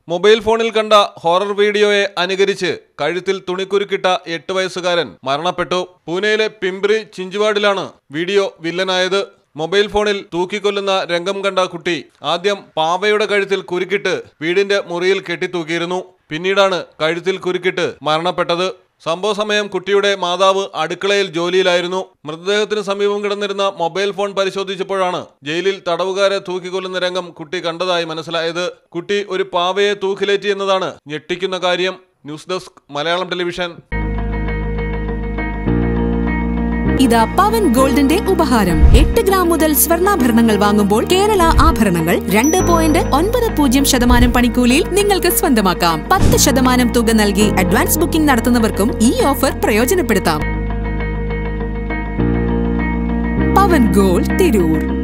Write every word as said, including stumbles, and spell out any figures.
Mobile ഫോണിൽ കണ്ട horror വീഡിയോയെ അനുകരിച്ച് കഴുത്തിൽ തുണിക്കുരുക്കിട്ട എട്ട് വയസ്സുകാരൻ മരണപ്പെട്ടു. പൂനെയിലെ പിംപ്രി ചിഞ്ചുവാഡിലാണ് വീഡിയോ വില്ലനായത്. മൊബൈൽ ഫോണിൽ തൂക്കിക്കൊല്ലുന്ന രംഗം കണ്ട കുട്ടി ആദ്യം പാവയുടെ കഴുത്തിൽ കുരുക്കിട്ട് വീടിന്റെ മുറിയിൽ കെട്ടിത്തൂക്കിയിരുന്നു. പിന്നീടാണ് കഴുത്തിൽ കുരുക്കിട്ട് മരണപ്പെട്ടത്. സംഭവ സമയം കുട്ടിയുടെ മാതാവ് അടുക്കളയിൽ ജോലിയിലായിരുന്നു. മൃതദേഹത്തിന് സമീപം കിടന്നിരുന്ന മൊബൈൽ ഫോൺ പരിശോധിച്ചപ്പോഴാണ് ജയിലിൽ തടവുകാരെ തൂക്കിക്കൊല്ലുന്ന രംഗം കുട്ടി കണ്ടതായി മനസ്സിലായത്. കുട്ടി ഒരു പാവയെ തൂക്കിലേറ്റി എന്നതാണ് ഞെട്ടിക്കുന്ന കാര്യം. News desk Malayalam television. ഇതാ പവൻ ഗോൾഡിന്റെ ഉപഹാരം. എട്ട് ഗ്രാം മുതൽ സ്വർണ്ണാഭരണങ്ങൾ വാങ്ങുമ്പോൾ കേരള ആഭരണങ്ങൾ രണ്ട് പോയിന്റ് ഒൻപത് പൂജ്യം ശതമാനം പണിക്കൂലിയിൽ നിങ്ങൾക്ക് സ്വന്തമാക്കാം. പത്ത് ശതമാനം തുക നൽകി അഡ്വാൻസ് ബുക്കിംഗ് നടത്തുന്നവർക്കും ഈ ഓഫർ പ്രയോജനപ്പെടുത്താം. പവൻ ഗോൾഡ്, തിരൂർ.